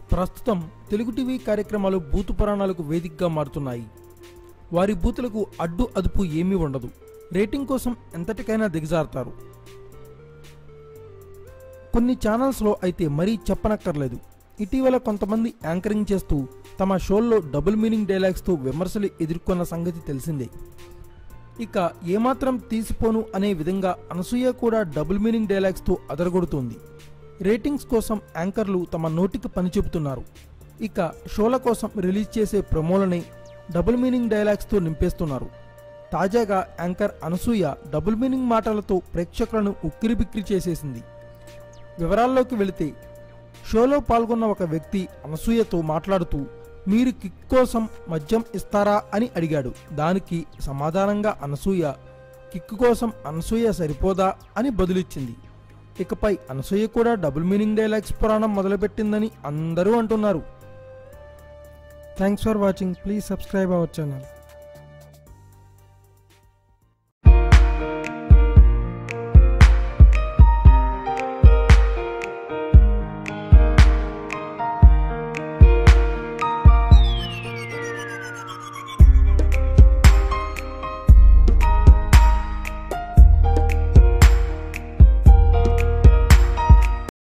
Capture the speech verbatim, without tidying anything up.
ప్రస్తుతం తెలుగు టీవీ కార్యక్రమాలు బూతు పురాణాలకు వేదికగా మారుతున్నాయి. వారి బూతులకు అడ్డు అదుపు ఏమీ ఉండదు. రేటింగ్ కోసం ఎంతటికైనా దిగజారుతారు. కొన్ని ఛానల్స్లో అయితే మరీ చెప్పనక్కర్లేదు. ఇటీవల కొంతమంది యాంకరింగ్ చేస్తూ తమ షోల్లో డబుల్ మీనింగ్ డైలాగ్స్తో విమర్శలు ఎదుర్కొన్న సంగతి తెలిసిందే. ఇక ఏమాత్రం తీసిపోను అనే విధంగా అనసూయ కూడా డబుల్ మీనింగ్ డైలాగ్స్తో అదరగొడుతోంది. రేటింగ్స్ కోసం యాంకర్లు తమ నోటికి పని చెబుతున్నారు. ఇక షోల కోసం రిలీజ్ చేసే ప్రమోలని డబుల్ మీనింగ్ డైలాగ్స్తో నింపేస్తున్నారు. తాజాగా యాంకర్ అనసూయ డబుల్ మీనింగ్ మాటలతో ప్రేక్షకులను ఉక్కిరిబిక్కిరి చేసేసింది. వివరాల్లోకి వెళితే, షోలో పాల్గొన్న ఒక వ్యక్తి అనసూయతో మాట్లాడుతూ మీరు కిక్ కోసం మద్యం ఇస్తారా అని అడిగాడు. దానికి సమాధానంగా అనసూయ కిక్ కోసం అనసూయ సరిపోదా అని బదులిచ్చింది. ఇకపై అనసూయ కూడా డబుల్ మీనింగ్ డైలాగ్స్ పురాణం మొదలుపెట్టిందని అందరూ అంటున్నారు. Thanks for watching. Please subscribe our channel.